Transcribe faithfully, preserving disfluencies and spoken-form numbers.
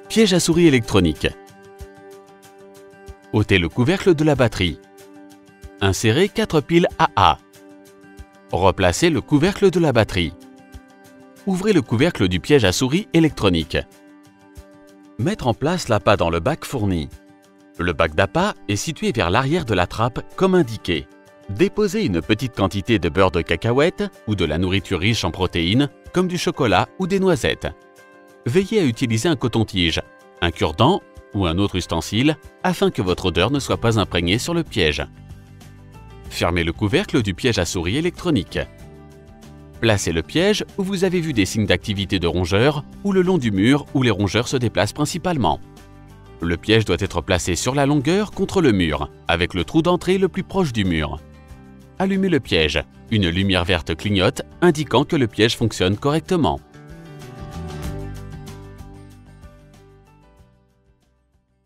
Piège à souris électronique. Ôtez le couvercle de la batterie. Insérez quatre piles A A. Replacez le couvercle de la batterie. Ouvrez le couvercle du piège à souris électronique. Mettre en place l'appât dans le bac fourni. Le bac d'appât est situé vers l'arrière de la trappe comme indiqué. Déposez une petite quantité de beurre de cacahuète ou de la nourriture riche en protéines comme du chocolat ou des noisettes. Veillez à utiliser un coton-tige, un cure-dent ou un autre ustensile afin que votre odeur ne soit pas imprégnée sur le piège. Fermez le couvercle du piège à souris électronique. Placez le piège où vous avez vu des signes d'activité de rongeurs ou le long du mur où les rongeurs se déplacent principalement. Le piège doit être placé sur la longueur contre le mur, avec le trou d'entrée le plus proche du mur. Allumez le piège. Une lumière verte clignote indiquant que le piège fonctionne correctement.